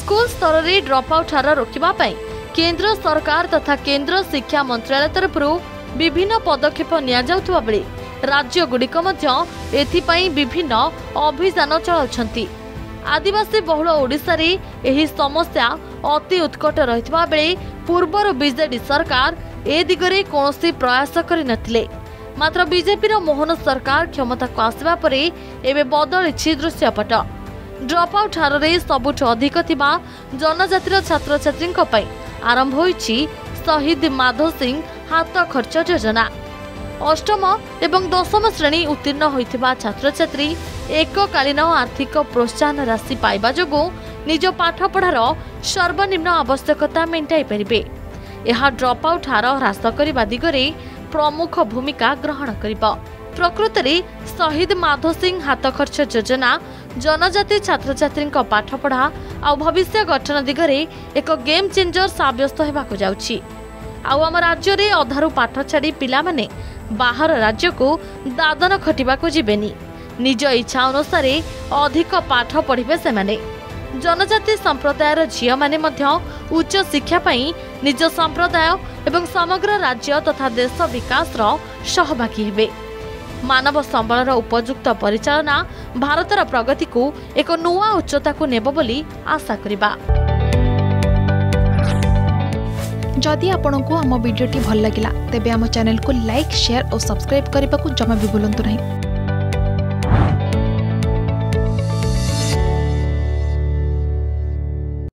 School स्तर में drop out हार रोकवा केंद्र सरकार तथा केंद्र शिक्षा मंत्रालय तरफ विभिन्न पदक्षेप नियाजाउथुवा बेले राज्यगुड़िक विभिन्न अभियान चलाउछंती। आदिवासी बहुल ओडिशा रे एही समस्या अति उत्कट रहितबा बेले पूर्वर बीजेडी सरकार ए दिगरे कोनोसी प्रयास करि नथिले। मात्र बीजेपी मोहन सरकार क्षमता को आसवा परे एबे बदलिछि दृश्यपट। ड्रॉप आउट हार रे सबुठ अधिक थिबा जनजातिर छात्र छात्री पई आरंभ होईछि शहीद माधव सिंह हाथ खर्च योजना। अष्टम एवं दशम श्रेणी उत्तीर्ण होइथिबा छात्र छात्री एककालीन आर्थिक प्रोत्साहन राशि पाइबा जोगु निज पाठपढ़ार सर्वनिम्न आवश्यकता मेंटाई परिबे। यह ड्रॉप आउट हार ह्रास करने दिगरे प्रमुख भूमिका ग्रहण करिबो। प्रकृत में शहीद माधव सिंह हाथ खर्च योजना जनजाति छात्र छात्री पाठपढ़ा आ भविष्य गठन दिगरे एक गेम चेंजर साब्यस्त होबाकु जाउछि। आम राज्य में अधारू पाठ छाड़ी पिला माने बाहर राज्य को दादन खटिबाकु जिबेनी। निज इच्छा अनुसार अधिक पाठ पढ़िबे सेमाने। जनजाति संप्रदायर झियो माने मध्य उच्च शिक्षा पाई निज संप्रदाय एवं समग्र राज्य तथा देश विकास सहभागी हेबे। मानव संबलर उपयुक्त परिचालना भारतर प्रगति को एक नुआ उच्चता को नेब बोली आशा करिबा। जदि आपंक आम भिडी भल लगा तेब आम चैनल को लाइक शेयर और सब्सक्राइब करने को जमा भी भूलु नहीं।